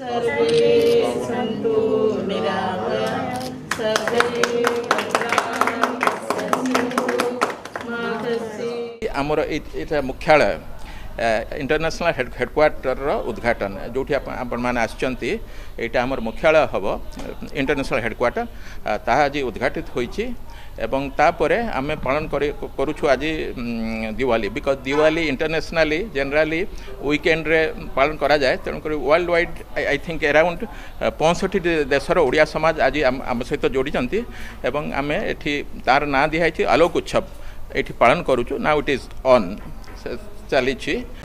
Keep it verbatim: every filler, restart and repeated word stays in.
सर्वे सन्तु निरामया सर्वे आमर ये मुख्यालय इंटरनेशनल हेडक्वार्टर उद्घाटन जो आपण मैंने आसचंती यहाँ आमर मुख्यालय हम इंटरनेशनल हेडक्वार्टर ताहा आज उद्घाटित होइछि एवं तापरे आमे पालन करुछु आज Diwali because Diwali internationally generally weekend रे पालन करा जाए तेणुक world wide I think around पैंसठ देशर ओडिया समाज आज आम सहित जोड़ी एवं आमे एठी तार ना दिखाई आलोक उत्सव ये पालन करुछु नाउ इट इज ऑन चली